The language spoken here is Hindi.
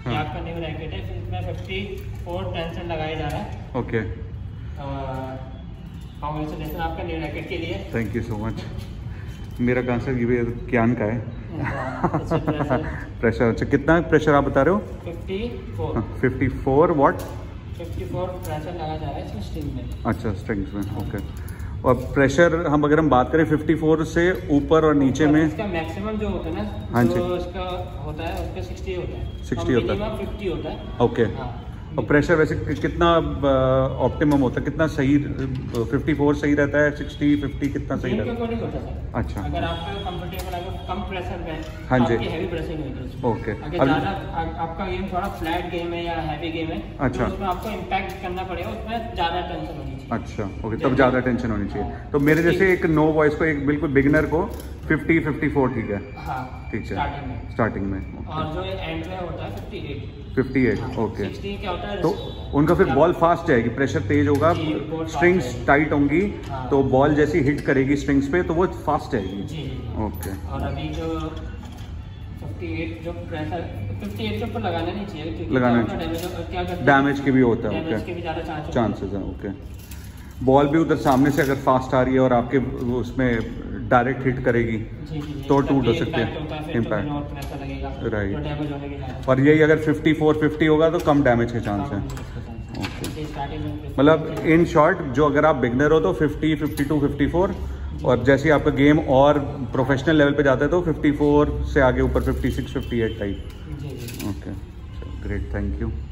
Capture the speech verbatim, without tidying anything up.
ये आपका न्यू रैकेट है, इसमें फिफ्टी फोर टेंशन लगाया जा रहा है। ओके, कांग्रेचुलेशन आपका न्यू रैकेट के लिए। Thank you so much. मेरा आंसर ये भी क्यान का है। प्रेशर, अच्छा कितना प्रेशर आप बता रहे हो? Fifty four. Fifty four what? Fifty four pressure लगाया जा रहा है इसमें स्ट्रिंग में। अच्छा, स्ट्रिंग्स में, ओके। और प्रेशर हम अगर हम बात करें फिफ्टी फोर से ऊपर और नीचे में, इसका मैक्सिमम जो होता है ना, हाँ जी, जो इसका होता है उसका सिक्सटी होता है, सिक्सटी होता है, फिफ्टी होता है। ओके। और प्रेशर वैसे कितना ऑप्टिमम होता है, कितना सही? फिफ्टी फोर सही रहता है, सिक्सटी, फिफ्टी कितना सही रहता है? होता है। अच्छा, अगर आपका कंफर्टेबल है, कम प्रेशर में, हाँ जी, हैवी प्रेसिंग होगी। ओके। अगर ज़्यादा आपका गेम थोड़ा फ्लैट गेम है या हैवी गेम है, अच्छा, तो उसमें आपको इम्पैक्ट करना पड़ेगा, उसमें ज़्यादा टेंशन होनी चाहिए। अच्छा, ओके, तब ज़्यादा टेंशन होनी चाहिए। तो मेरे जैसे एक नो वॉइस को, एक बिल्कुल बिगिनर को फिफ्टी, फिफ्टी फोर ठीक है? हाँ, ठीक है, स्टार्टिंग में, स्टार्टिंग में। और जो एंड में होता है fifty eight. Fifty eight, okay. Sixty क्या होता है? तो उनका फिर बॉल फास्ट जाएगी, प्रेशर तेज होगा, स्ट्रिंग्स टाइट होंगी, तो बॉल जैसी हिट करेगी स्ट्रिंग्स पे तो वो फास्ट जाएगी। ओके। और अभी जो फिफ्टी एट जो प्रेशर, फिफ्टी एट के ऊपर लगाना नहीं चाहिए, क्योंकि लगाना डैमेज डैमेज के भी होता है, डैमेज के भी ज़्यादा चांस चांसेस हैं, ओके। बॉल भी उधर सामने से अगर फास्ट आ रही है और आपके उसमें डायरेक्ट हिट करेगी तो टूट हो सकते हैं, इम्पैक्ट, राइट। और यही अगर फिफ्टी फोर, फिफ्टी होगा तो कम डैमेज के चांस हैं, ओके। मतलब इन शॉर्ट, जो अगर आप बिगनर हो तो fifty, fifty two, fifty four, और जैसे ही आपका गेम और प्रोफेशनल लेवल पे जाता है तो फिफ्टी फोर से आगे ऊपर fifty six, fifty eight type. Okay, great, thank you.